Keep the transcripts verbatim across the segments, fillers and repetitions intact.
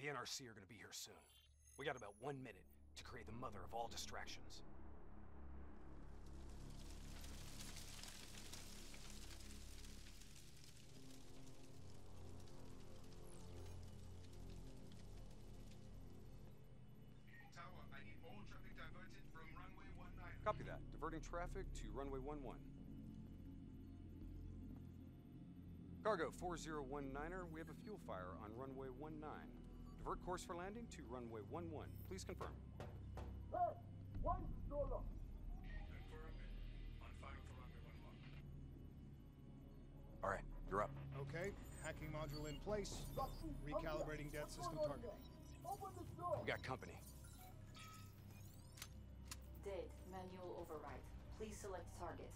The N R C are gonna be here soon. We got about one minute to create the mother of all distractions. Tower, I need all traffic diverted from runway one nine. Copy that. Diverting traffic to runway one one. Cargo four zero one niner, we have a fuel fire on runway one nine. Divert course for landing to runway one one. Please confirm. Hey, why is it so long? Confirm. On fire for runway one one. All right, you're up. Okay, hacking module in place. Recalibrating death system target. Open this door. We got company. Dead. Manual override. Please select target.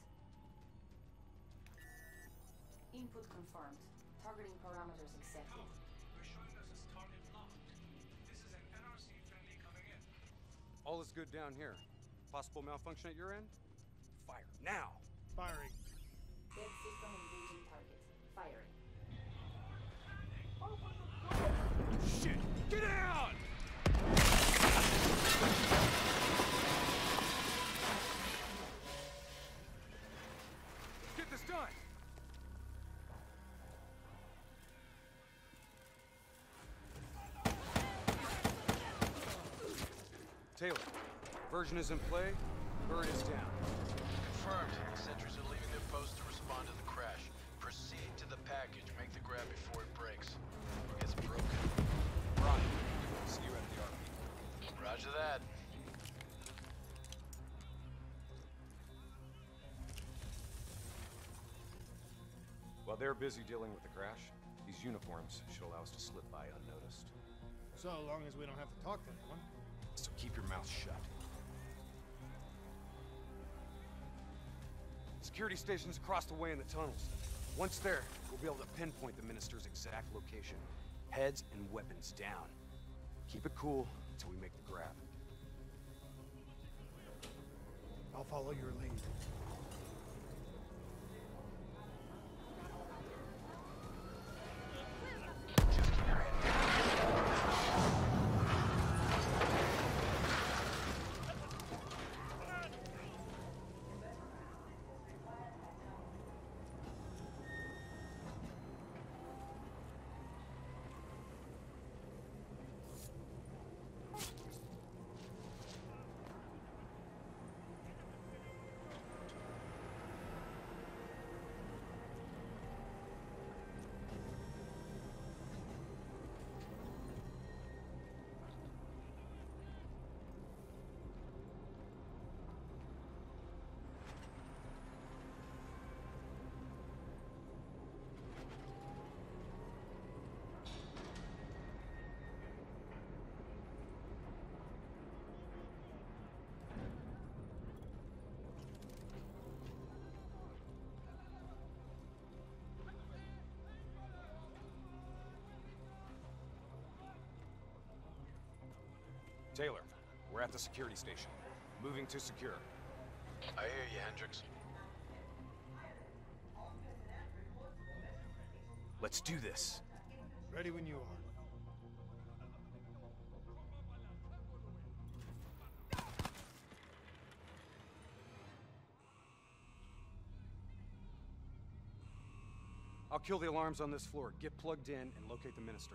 Input confirmed. Targeting parameters accepted. You're showing us as target locked. This is an N R C friendly coming in. All is good down here. Possible malfunction at your end? Fire now! Firing. Dead system engaging target. Firing. Open the door. Shit! Get out! Get this done! Taylor, version is in play. Bird is down. Confirmed. Sentries are leaving their post to respond to the crash. Proceed to the package. Make the grab before it breaks. Or gets broken. Ron, see you at the R P. Roger that. While they're busy dealing with the crash, these uniforms should allow us to slip by unnoticed. So long as we don't have to talk to anyone. So keep your mouth shut. Security stations across the way in the tunnels. Once there, we'll be able to pinpoint the minister's exact location. Heads and weapons down. Keep it cool until we make the grab. I'll follow your lead. Taylor, we're at the security station. Moving to secure. I hear you, Hendricks. Let's do this. Ready when you are. I'll kill the alarms on this floor. Get plugged in and locate the minister.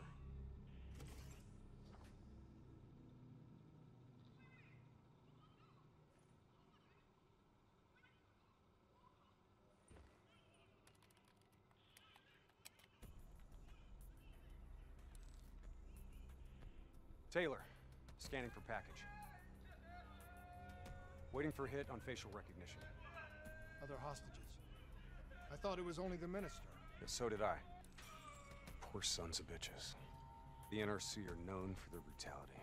Taylor, scanning for package. Waiting for hit on facial recognition. Other hostages. I thought it was only the minister. Yeah, so did I. Poor sons of bitches. The N R C are known for their brutality.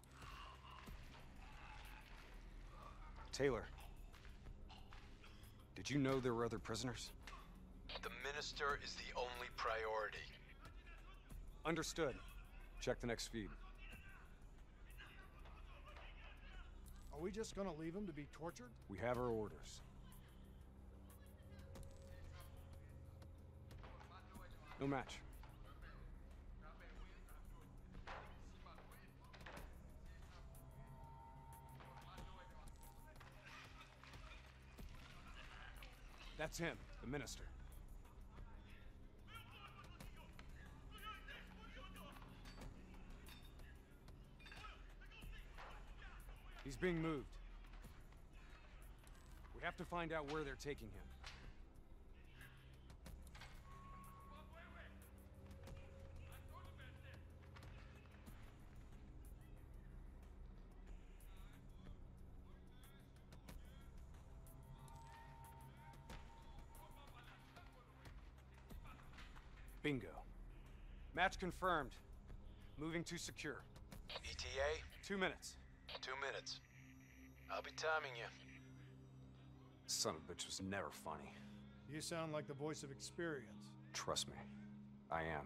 Taylor, did you know there were other prisoners? The minister is the only priority. Understood. Check the next feed. Are we just gonna leave him to be tortured? We have our orders. No match. That's him, the minister. He's being moved. We have to find out where they're taking him. Bingo. Match confirmed. Moving to secure. E T A? Two minutes. Two minutes. I'll be timing you. Son of a bitch was never funny. You sound like the voice of experience. Trust me. I am.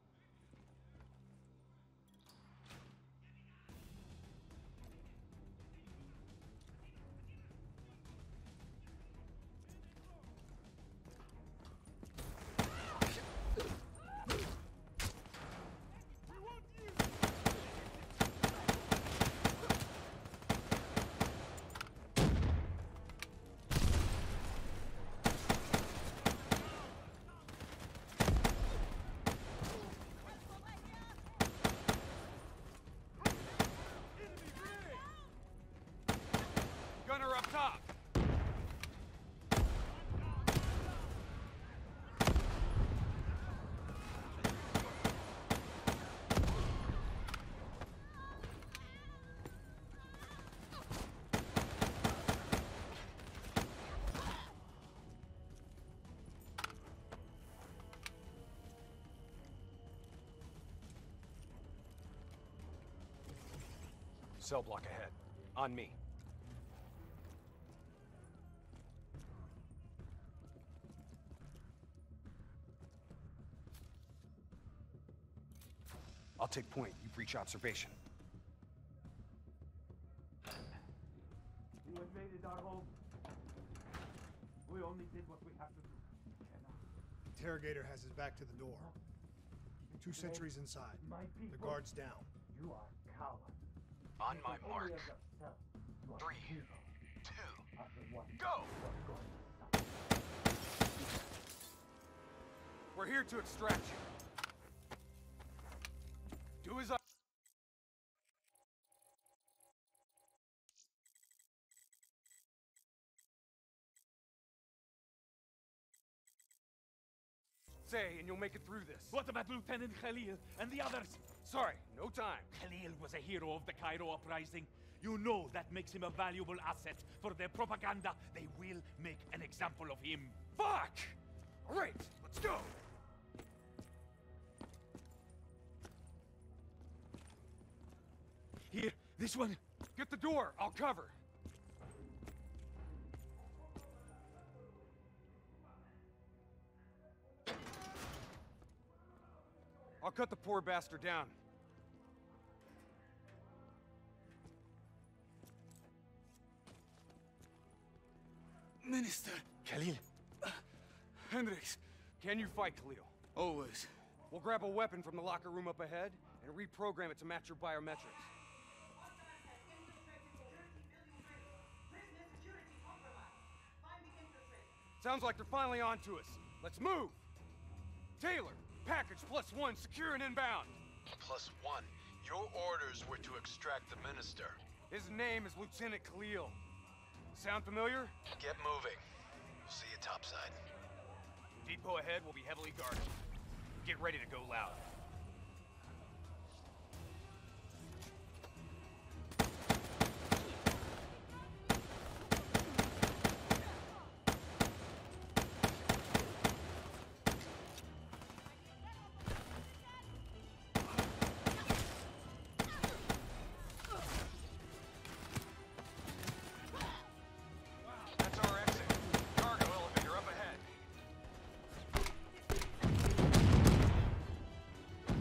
Gunner up top! Cell block ahead. On me. I'll take point. You breach observation. You invaded our home. We only did what we have to do. Interrogator has his back to the door. Two sentries inside. My people. The guard's down. You are cowards. On my Only mark. of yourself. You are Three, hero. two, After what go! you are going to suffer. We're here to extract you. Do as I... say, and you'll make it through this. What about Lieutenant Khalil and the others? Sorry, no time. Khalil was a hero of the Cairo uprising. You know that makes him a valuable asset for their propaganda. They will make an example of him. Fuck! All right, let's go! Here, this one. Get the door, I'll cover. I'll cut the poor bastard down. Minister. Khalil. Uh, Hendricks. Can you fight, Khalil? Always. We'll grab a weapon from the locker room up ahead and reprogram it to match your biometrics. Sounds like they're finally on to us. Let's move! Taylor, package plus one, secure and inbound. Plus one. Your orders were to extract the minister. His name is Lieutenant Khalil. Sound familiar? Get moving. See you topside. Depot ahead will be heavily guarded. Get ready to go loud. That's our exit. Cargo elevator up ahead.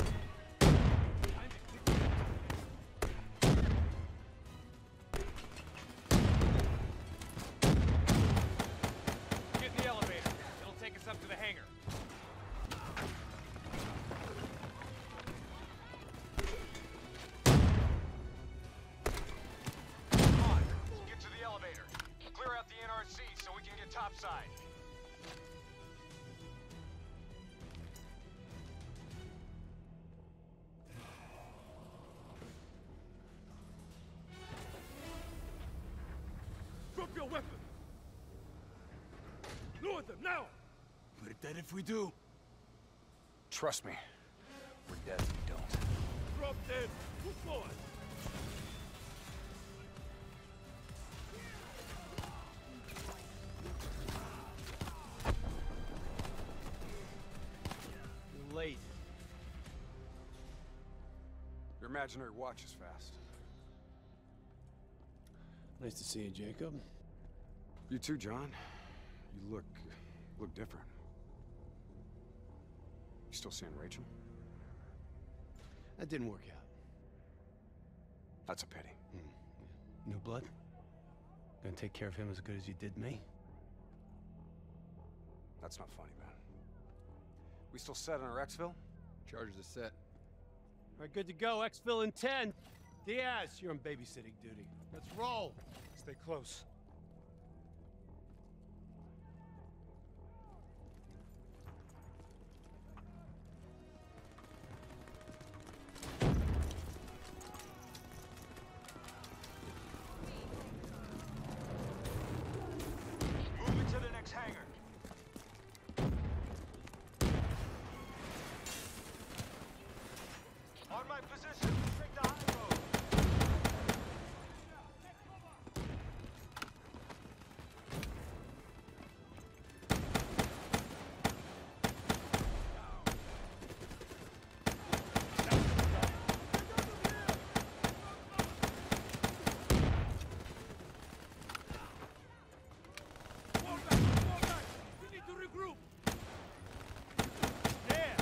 them, now! We're dead if we do. Trust me, we're dead if we don't. Drop dead! Move forward! You're late. Your imaginary watch is fast. Nice to see you, Jacob. You too, John. You look... look different. You still seeing Rachel? That didn't work out. That's a pity. New blood? Gonna take care of him as good as you did me? That's not funny, man. We still set on our exfil? Charges are set. All right, good to go. Exfil in ten. Diaz, you're on babysitting duty. Let's roll. Stay close. Moving to the next hangar. On my position, take the high road. Fall back! Fall back! We need to regroup! There!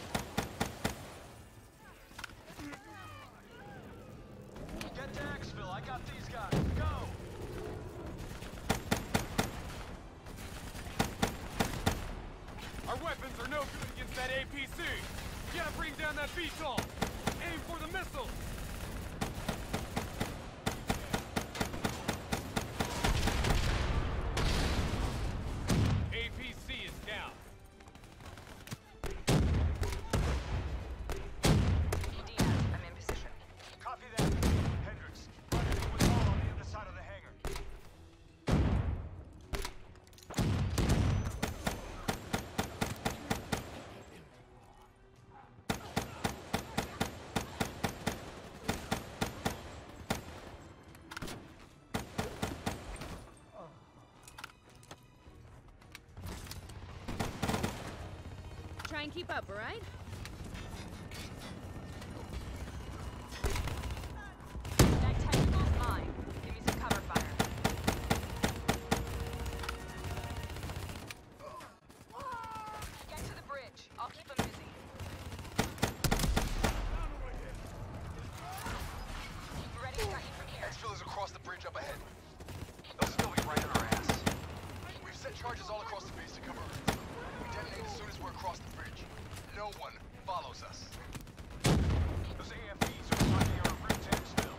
Get to Exfil, I got these guys. Go! Our weapons are no good against that A P C! We gotta bring down that V TOL! Aim for the missiles! A P C is down. Diaz, I'm in position. Copy that. Hendricks, rendezvous with Hall on the other side of the hangar. Try and keep up, all right? That tentacle's mine. Give me some cover fire. Get to the bridge. I'll keep them busy. Ready to cut you from here. Exfil is across the bridge up ahead. They'll still be right on our ass. We've set charges all across the base to cover it. We detonate as soon as we're across the bridge. No one follows us. Those A F Es are blocking our route to Exfil.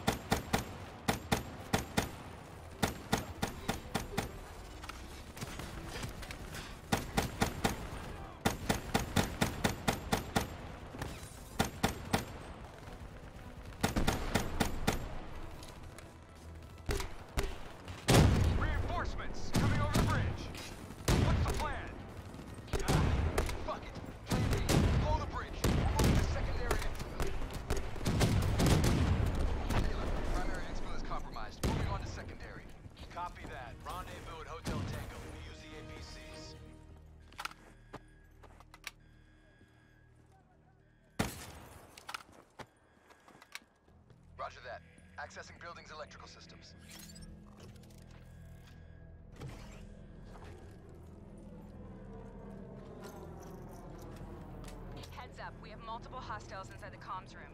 Reinforcements coming over the bridge. What's the plan? Ah, fuck it. Plan B. Blow the bridge. We're moving to secondary Exfil. Taylor, primary Exfil is compromised. Moving on to secondary. Copy that. Rendezvous at Hotel Tango. We use the A P Cs. Roger that. Accessing building's electrical systems. Heads up, we have multiple hostiles inside the comms room.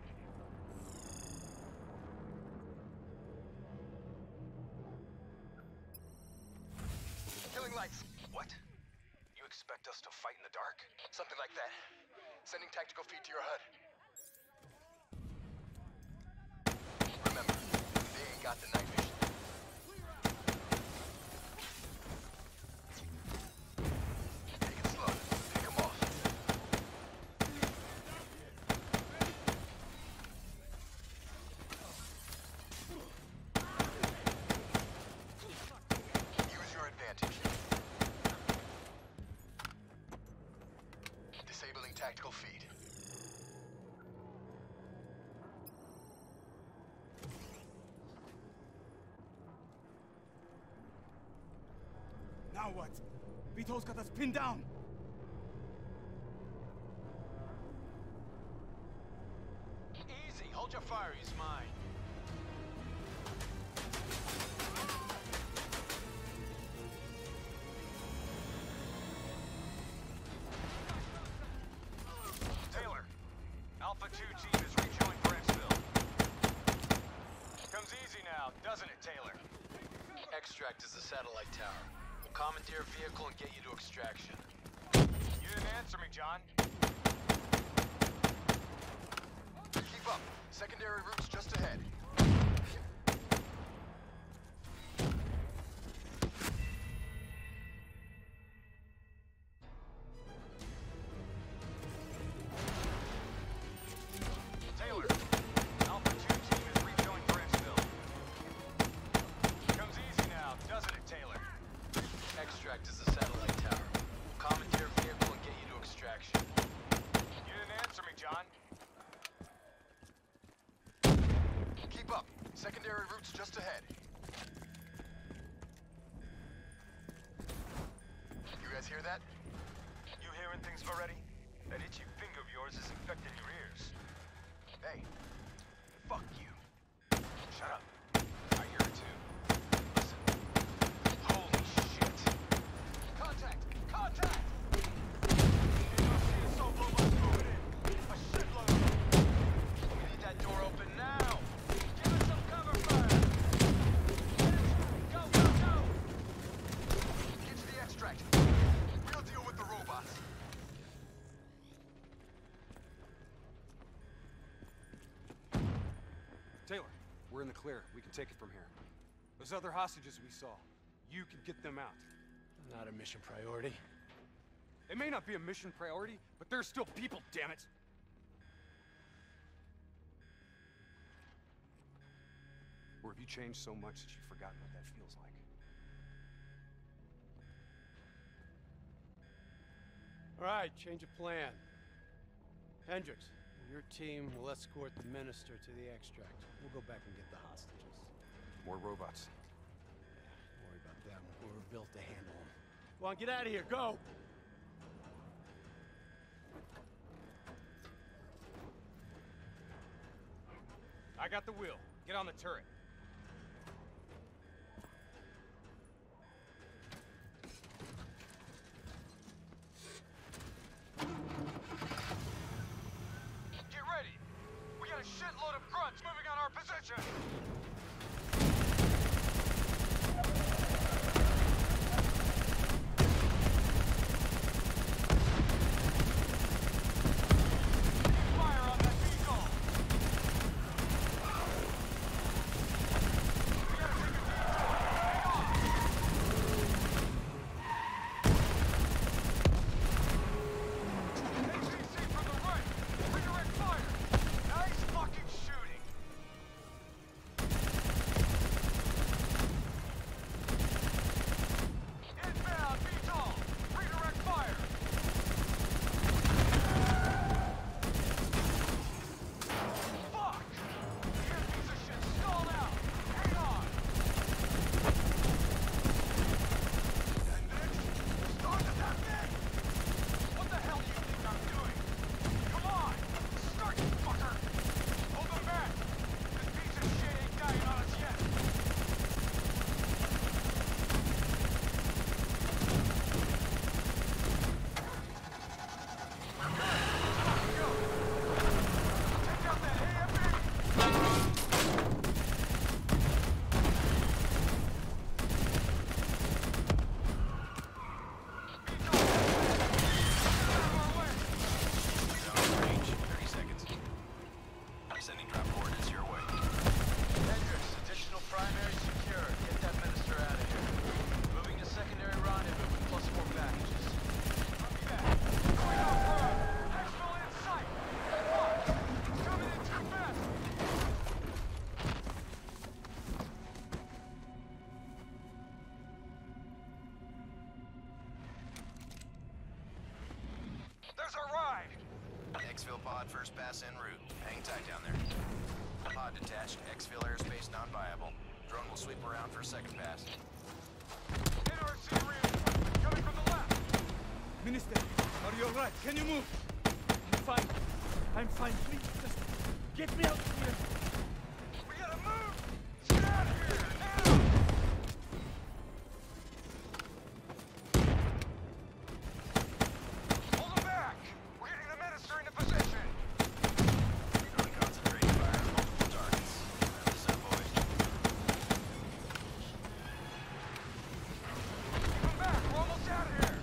Killing lights. What? You expect us to fight in the dark? Something like that. Sending tactical feed to your H U D. Remember, they ain't got the night vision. Take it slow. Pick 'em off. Use your advantage. tactical feed. Now what? Vito's got us pinned down! Easy, hold your fire, he's mine. Taylor, Alpha two team is rejoined for Exfil. Comes easy now, doesn't it, Taylor? Extract is the satellite tower. We'll commandeer a vehicle and get you to extraction. You didn't answer me, John. Keep up. Secondary routes just ahead. Taylor, Alpha two team is rejoined for Exfil. Comes easy now, doesn't it, Taylor? Extract is the satellite tower. We'll commandeer a vehicle and get you to extraction. You didn't answer me, John. Keep up. Secondary routes just ahead. You guys hear that? You hearing things already? That itchy finger of yours is infecting your ears. Hey, fuck you. Shut up. I hear it too. Listen. Holy shit. Contact! Contact! Assault robots moving in. A shitload of them. We need that door open now. Give us some cover fire. Go, go, go! Get to the extract. We'll deal with the robots. Taylor, we're in the clear. We can take it from here. Those other hostages we saw, you can get them out. Not a mission priority. They may not be a mission priority, but they're still people, damn it! Or have you changed so much that you've forgotten what that feels like? All right, change of plan. Hendricks, your team will escort the minister to the extract. We'll go back and get the hostages. More robots. Don't worry about them. We're built to handle them. Go on, get out of here. Go! I got the wheel. Get on the turret. Get ready! We got a shitload of grunts moving on our position! Fire on that vehicle! Exfil pod first pass en route. Hang tight down there. Pod detached. Exfil airspace non-viable. Drone will sweep around for a second pass. N R C reinforcement coming from the left! Minister, are you alright? Can you move? I'm fine. I'm fine. Please, just get me out of here. We gotta move! Get out of here! Now! Hold them back! We're getting the minister into position! Drone concentrating fire on multiple targets. Listen, boys. Keep them back! We're almost out of here!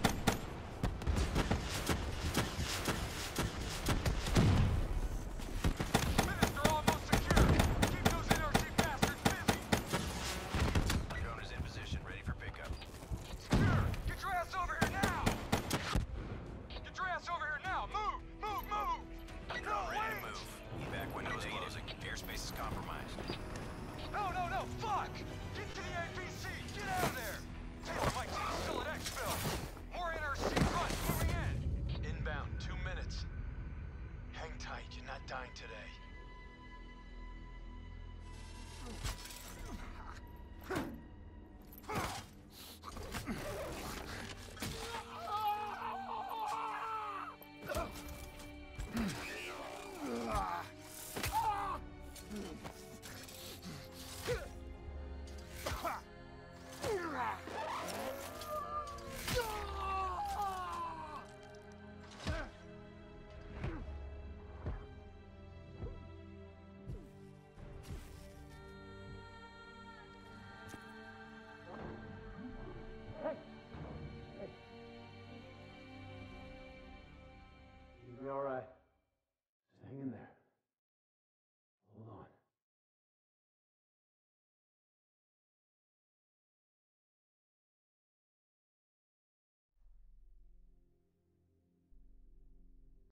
Minister almost secure! Keep those N R C bastards busy! Drone is in position, ready for pickup. Secure! Get your ass over here now! Get your ass over here now! Move! Move! Move! No, ready to move. Evac window is closing. Airspace is compromised. No, no, no! Fuck! Get to the A P C! Get out of there! Taylor, my team's still at Exfil. More N R C front moving in. Inbound, two minutes. Hang tight, you're not dying today.